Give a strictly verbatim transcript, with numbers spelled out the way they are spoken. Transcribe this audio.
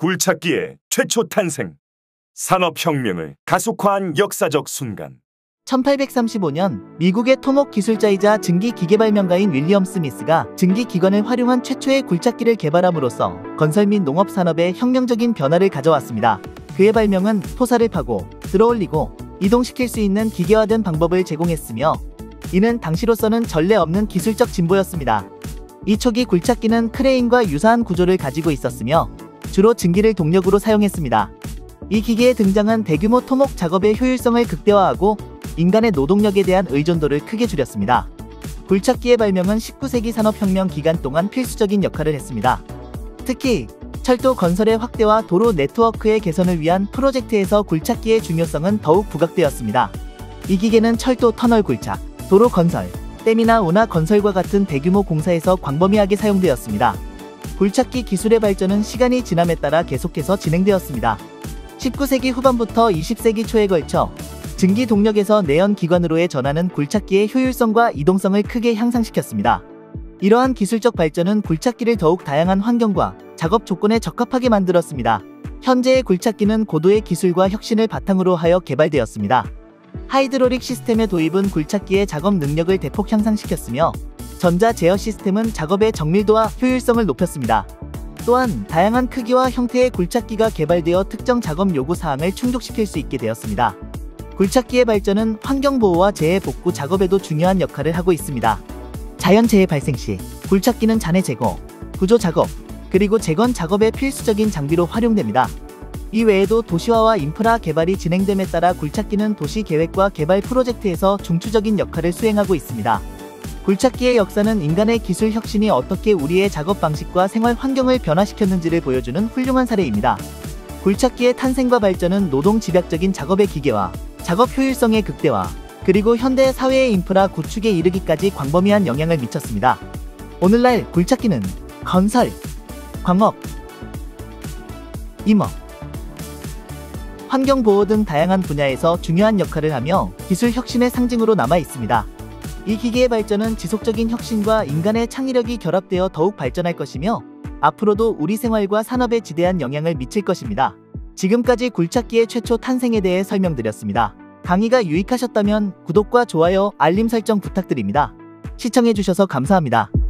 굴착기의 최초 탄생. 산업혁명을 가속화한 역사적 순간. 천팔백삼십오 년 미국의 토목 기술자이자 증기 기계 발명가인 윌리엄 스미스가 증기 기관을 활용한 최초의 굴착기를 개발함으로써 건설 및 농업 산업에 혁명적인 변화를 가져왔습니다. 그의 발명은 토사를 파고 들어올리고 이동시킬 수 있는 기계화된 방법을 제공했으며 이는 당시로서는 전례 없는 기술적 진보였습니다. 이 초기 굴착기는 크레인과 유사한 구조를 가지고 있었으며 주로 증기를 동력으로 사용했습니다. 이 기계에 등장한 대규모 토목 작업의 효율성을 극대화하고 인간의 노동력에 대한 의존도를 크게 줄였습니다. 굴착기의 발명은 십구 세기 산업혁명 기간 동안 필수적인 역할을 했습니다. 특히 철도 건설의 확대와 도로 네트워크의 개선을 위한 프로젝트에서 굴착기의 중요성은 더욱 부각되었습니다. 이 기계는 철도 터널 굴착, 도로 건설, 댐이나 운하 건설과 같은 대규모 공사에서 광범위하게 사용되었습니다. 굴착기 기술의 발전은 시간이 지남에 따라 계속해서 진행되었습니다. 십구 세기 후반부터 이십 세기 초에 걸쳐 증기 동력에서 내연 기관으로의 전환은 굴착기의 효율성과 이동성을 크게 향상시켰습니다. 이러한 기술적 발전은 굴착기를 더욱 다양한 환경과 작업 조건에 적합하게 만들었습니다. 현재의 굴착기는 고도의 기술과 혁신을 바탕으로 하여 개발되었습니다. 하이드로릭 시스템의 도입은 굴착기의 작업 능력을 대폭 향상시켰으며 전자 제어 시스템은 작업의 정밀도와 효율성을 높였습니다. 또한 다양한 크기와 형태의 굴착기가 개발되어 특정 작업 요구 사항을 충족시킬 수 있게 되었습니다. 굴착기의 발전은 환경보호와 재해 복구 작업에도 중요한 역할을 하고 있습니다. 자연재해 발생 시 굴착기는 잔해 제거, 구조 작업, 그리고 재건 작업의 필수적인 장비로 활용됩니다. 이 외에도 도시화와 인프라 개발이 진행됨에 따라 굴착기는 도시 계획과 개발 프로젝트에서 중추적인 역할을 수행하고 있습니다. 굴착기의 역사는 인간의 기술 혁신이 어떻게 우리의 작업 방식과 생활 환경을 변화시켰는지를 보여주는 훌륭한 사례입니다. 굴착기의 탄생과 발전은 노동 집약적인 작업의 기계화, 작업 효율성의 극대화, 그리고 현대 사회의 인프라 구축에 이르기까지 광범위한 영향을 미쳤습니다. 오늘날 굴착기는 건설, 광업, 임업, 환경보호 등 다양한 분야에서 중요한 역할을 하며 기술 혁신의 상징으로 남아 있습니다. 이 기계의 발전은 지속적인 혁신과 인간의 창의력이 결합되어 더욱 발전할 것이며 앞으로도 우리 생활과 산업에 지대한 영향을 미칠 것입니다. 지금까지 굴착기의 최초 탄생에 대해 설명드렸습니다. 강의가 유익하셨다면 구독과 좋아요, 알림 설정 부탁드립니다. 시청해주셔서 감사합니다.